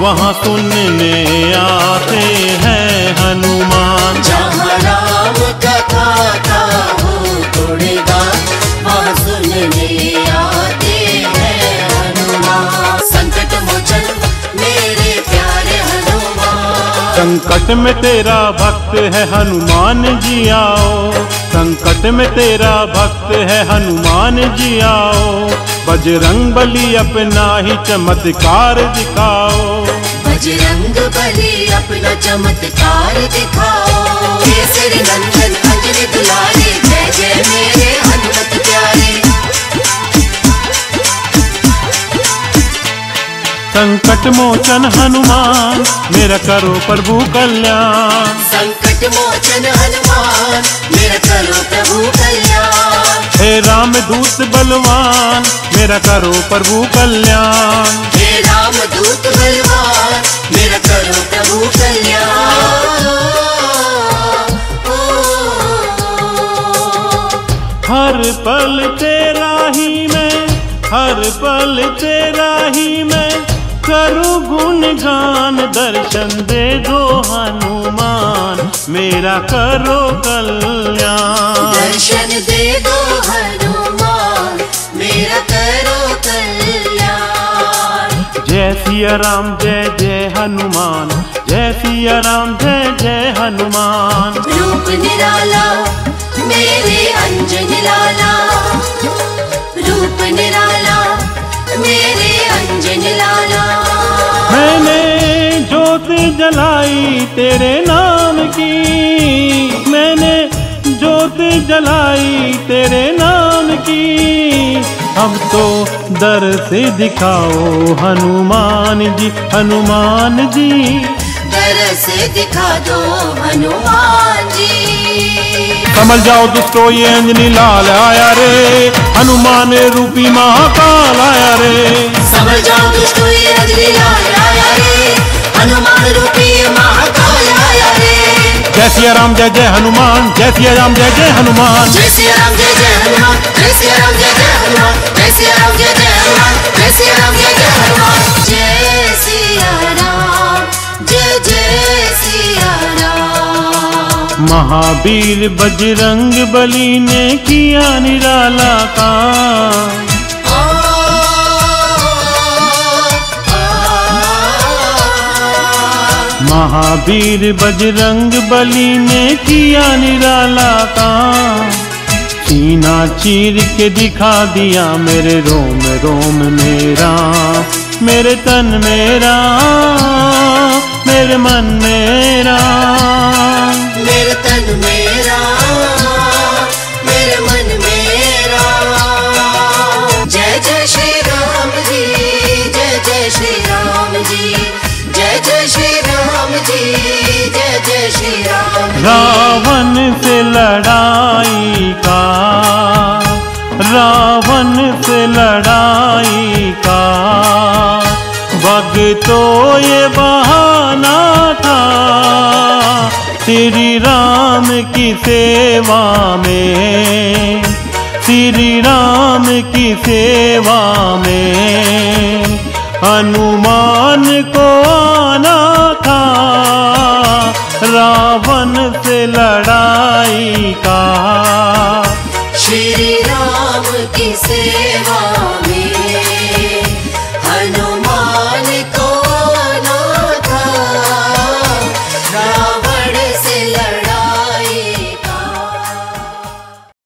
वहाँ सुनने आते हैं हनुमान। जहाँ राम कथा का हो गुणगान, वहाँ सुनने आते हैं हनुमान। संकट मोचन मेरे प्यारे हनुमान, संकट में तेरा भक्त है हनुमान जी आओ, संकट में तेरा भक्त है हनुमान जी आओ। बजरंग बली अपना ही चमत्कार दिखाओ, बजरंग बली अपना चमत्कार दिखाओ। केसरी नंदन अंजनी दुलारे, जय जय मेरे हनुमत प्यारे। संकट मोचन हनुमान मेरा करो प्रभु कल्याण, संकट मोचन हनुमान मेरा करो प्रभु कल्याण। हे राम दूत बलवान मेरा करो प्रभु कल्याण, हे राम दूत बलवान मेरा करो प्रभु कल्याण। हर पल तेरा ही मैं, हर पल तेरा ही मैं करूँ गुणगान। दर्शन दे दो हनुमान मेरा करो कल्याण, दर्शन दे दो हनुमान मेरा करो कल्याण। जय सिया राम जय जय हनुमान, जय सिया राम जय जय हनुमान। रूप निराला मेरे अंजनी लाला, रूप निराला मेरे अंजनी लाला। मैंने जोत जलाई तेरे नाम की, मैंने जोत जलाई तेरे नाम की। अब तो दर से दिखाओ हनुमान जी, हनुमान जी दर से दिखा दो हनुमान जी। समझ जाओ दोस्तों ये अंजनी लाल आया रे, हनुमान रूपी महाकाल आया रे। समझ जाओ दोस्तों ये अंजनी लाल आया रे, हनुमान रूपी महाकाल आया रे। जय सिया राम जय जय हनुमान, जय सिया राम जय जय हनुमान, जय सिया राम जय जय हनुमान, जय सिया राम जय जय हनुमान, जय सिया राम जय जय हनुमान, जय सिया राम जय जय हनुमान। जय सिया राम जय जय सिया राम। महावीर बजरंग बली ने किया निराला काम, महावीर बजरंग बली ने किया निराला काम। सीना चीर के दिखा दिया मेरे रोम रोम मेरा, मेरे तन मेरा, मेरे मन मेरा, मेरे तन मेरा, मेरे मन मेरा। जय जय श्री राम जी, जय जय श्री राम जी, जय जय श्री राम जी, जय जय श्री राम जी। रावण से लड़ाई का, रावण से लड़ाई का वक्त तो ये बहाना था। श्री राम की सेवा में, श्री राम की सेवा में हनुमान को आना था। रावण से लड़ाई का, श्री राम की सेवा